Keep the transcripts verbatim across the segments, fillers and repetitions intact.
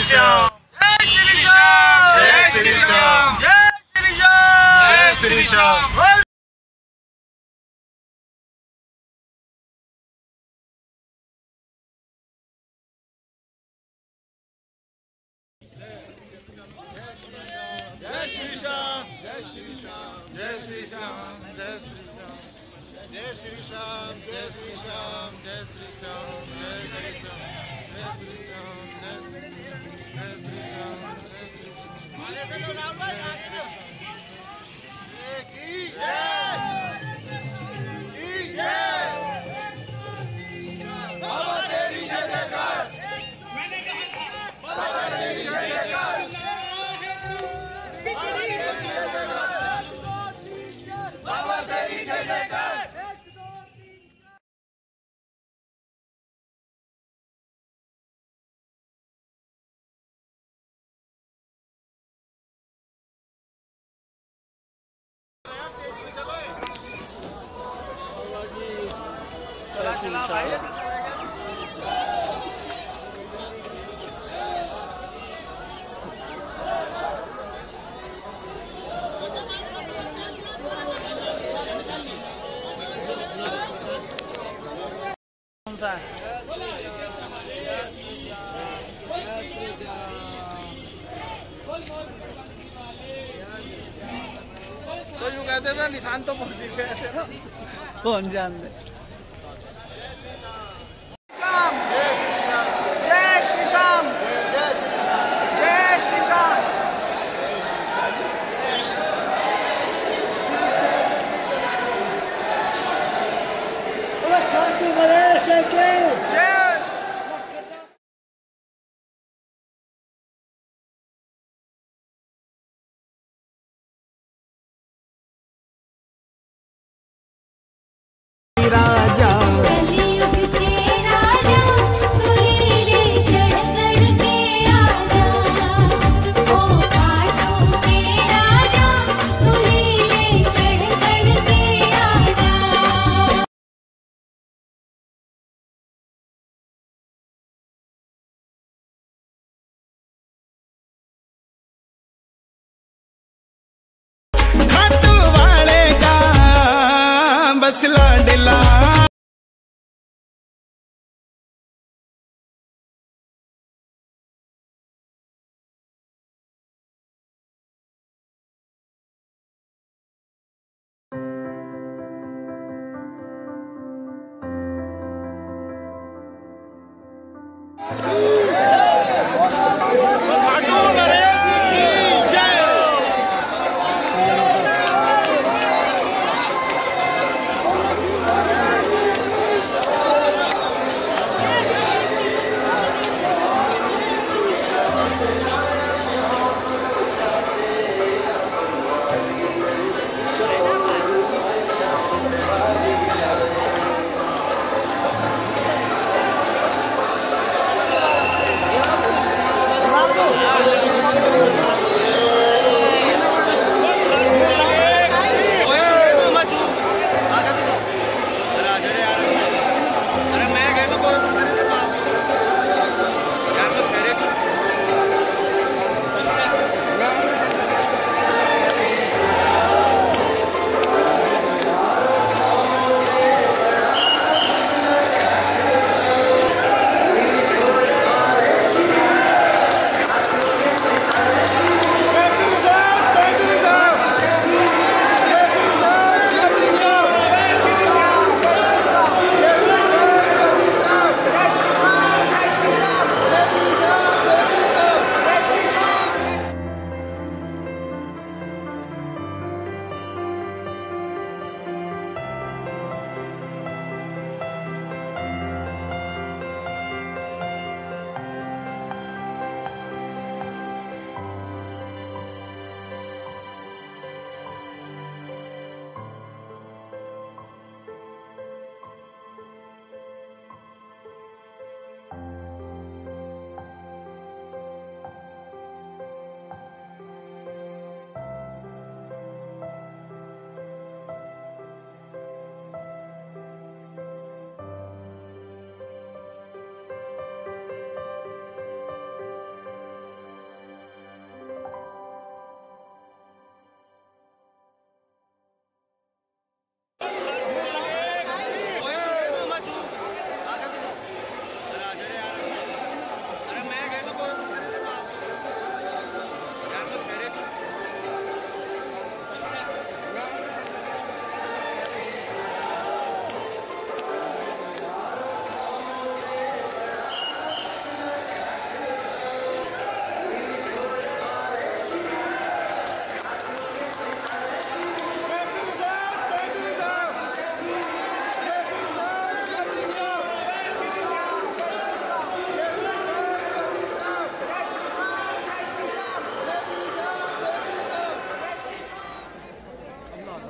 श्याम, जय श्री श्याम, जय श्री श्याम, जय श्री श्याम, जय श्री श्याम। जय श्री श्याम, जय श्री श्याम, जय श्री श्याम, जय श्री श्याम, जय श्री श्याम, जय श्री श्याम, जय श्री श्याम, जय श्री श्याम, जय श्री श्याम, जय श्री श्याम, जय श्री श्याम। माले से लो राम भाई, आगे लो। की जय, की जय। बाबा तेरी जय जयकार, बाबा तेरी जय जयकार, बाबा तेरी जय जयकार। चला चला भाई। कौन सा है? तो यूँ कहते थे निशान तो पहुंच गए थे ना, कौन जान दे। जय श्री श्याम, जय श्री श्याम, जय श्री श्याम, राजा कलियुग के राजा तू लीले चढ़कर के आजा, ओ काठों के राजा तू लीले चढ़कर के आजा। खाटू वाले का बस लाडला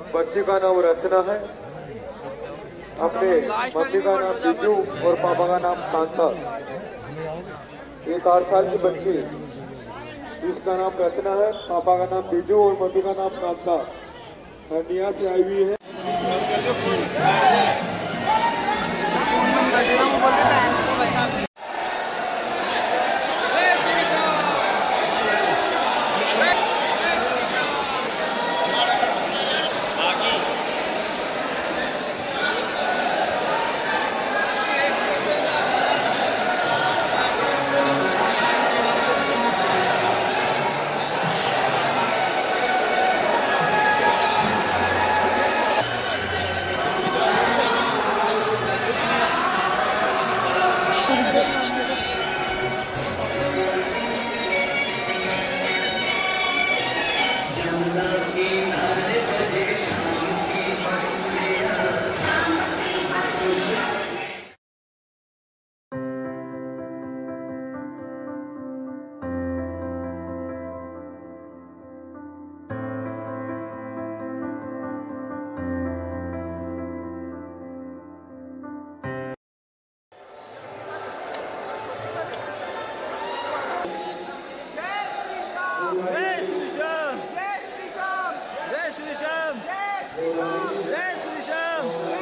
बच्ची का नाम रचना है, अपने मम्मी का नाम बिजू और पापा का नाम कांता। एक आठ साल की बच्ची जिसका नाम रचना है, पापा का नाम बिजू और मम्मी का नाम कांता, हंडिया से आई हुई है। जय श्री श्याम, जय श्री श्याम, जय श्री श्याम, जय श्री श्याम, जय श्री श्याम।